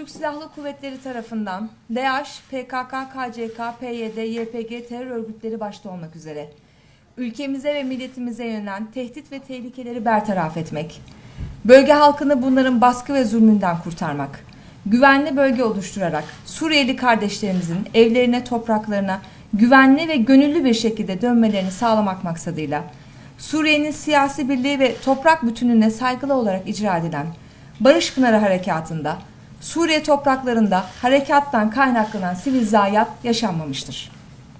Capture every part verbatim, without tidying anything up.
Türk Silahlı Kuvvetleri tarafından DAEŞ, P K K, K C K, P Y D, Y P G terör örgütleri başta olmak üzere ülkemize ve milletimize yönelen tehdit ve tehlikeleri bertaraf etmek, bölge halkını bunların baskı ve zulmünden kurtarmak, güvenli bölge oluşturarak Suriyeli kardeşlerimizin evlerine, topraklarına güvenli ve gönüllü bir şekilde dönmelerini sağlamak maksadıyla Suriye'nin siyasi birliği ve toprak bütünlüğüne saygılı olarak icra edilen Barış Pınarı Harekatı'nda Suriye topraklarında harekattan kaynaklanan sivil zayiat yaşanmamıştır.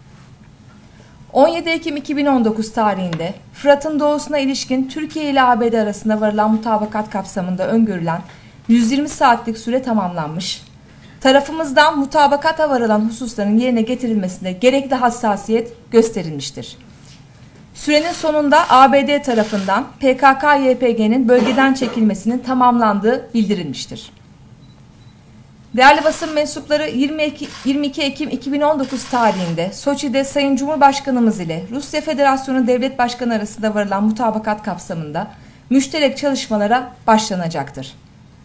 on yedi Ekim iki bin on dokuz tarihinde Fırat'ın doğusuna ilişkin Türkiye ile A B D arasında varılan mutabakat kapsamında öngörülen yüz yirmi saatlik süre tamamlanmış, tarafımızdan mutabakata varılan hususların yerine getirilmesinde gerekli hassasiyet gösterilmiştir. Sürenin sonunda A B D tarafından P K K Y P G'nin bölgeden çekilmesinin tamamlandığı bildirilmiştir. Değerli basın mensupları, yirmi iki Ekim iki bin on dokuz tarihinde Soçi'de Sayın Cumhurbaşkanımız ile Rusya Federasyonu Devlet Başkanı arasında varılan mutabakat kapsamında müşterek çalışmalara başlanacaktır.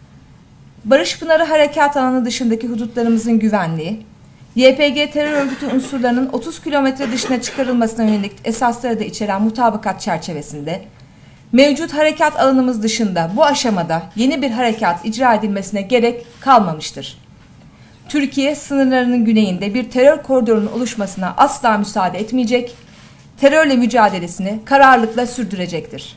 Barış Pınarı Harekat alanı dışındaki hudutlarımızın güvenliği, Y P G terör örgütü unsurlarının otuz kilometre dışına çıkarılmasına yönelik esasları da içeren mutabakat çerçevesinde mevcut harekat alanımız dışında bu aşamada yeni bir harekat icra edilmesine gerek kalmamıştır. Türkiye sınırlarının güneyinde bir terör koridorunun oluşmasına asla müsaade etmeyecek, terörle mücadelesini kararlılıkla sürdürecektir.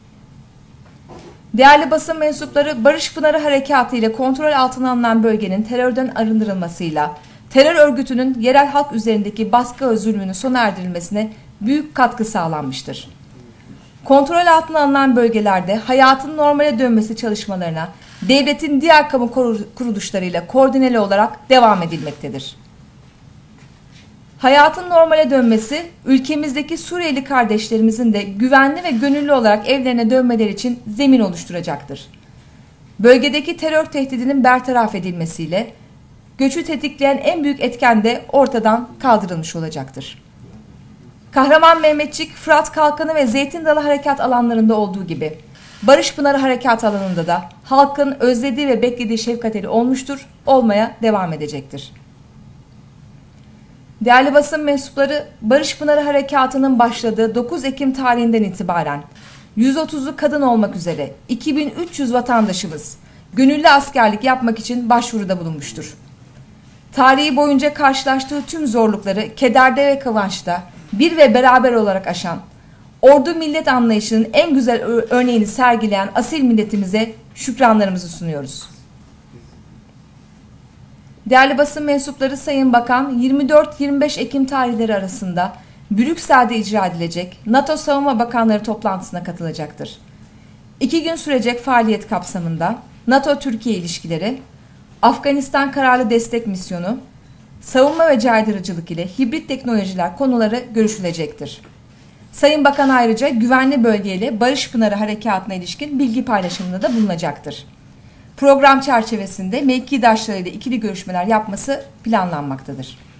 Değerli basın mensupları, Barış Pınarı Harekatı ile kontrol altına alınan bölgenin terörden arındırılmasıyla terör örgütünün yerel halk üzerindeki baskı ve zulmünün sona erdirilmesine büyük katkı sağlanmıştır. Kontrol altına alınan bölgelerde hayatın normale dönmesi çalışmalarına devletin diğer kamu kuruluşlarıyla koordineli olarak devam edilmektedir. Hayatın normale dönmesi, ülkemizdeki Suriyeli kardeşlerimizin de güvenli ve gönüllü olarak evlerine dönmeleri için zemin oluşturacaktır. Bölgedeki terör tehdidinin bertaraf edilmesiyle göçü tetikleyen en büyük etken de ortadan kaldırılmış olacaktır. Kahraman Mehmetçik, Fırat Kalkanı ve Zeytin Dalı harekat alanlarında olduğu gibi Barış Pınarı harekat alanında da halkın özlediği ve beklediği şefkateli olmuştur, olmaya devam edecektir. Değerli basın mensupları, Barış Pınarı Harekatı'nın başladığı dokuz Ekim tarihinden itibaren yüz otuzu kadın olmak üzere iki bin üç yüz vatandaşımız gönüllü askerlik yapmak için başvuruda bulunmuştur. Tarihi boyunca karşılaştığı tüm zorlukları kederde ve kıvançta bir ve beraber olarak aşan, ordu millet anlayışının en güzel örneğini sergileyen asil milletimize şükranlarımızı sunuyoruz. Değerli basın mensupları, Sayın Bakan yirmi dört yirmi beş Ekim tarihleri arasında Brüksel'de icra edilecek NATO Savunma Bakanları toplantısına katılacaktır. İki gün sürecek faaliyet kapsamında NATO-Türkiye ilişkileri, Afganistan Kararlı Destek Misyonu, savunma ve caydırıcılık ile hibrit teknolojiler konuları görüşülecektir. Sayın Bakan ayrıca güvenli bölgeyle Barış Pınarı Harekatı'na ilişkin bilgi paylaşımında da bulunacaktır. Program çerçevesinde mevkidaşlarıyla ikili görüşmeler yapması planlanmaktadır.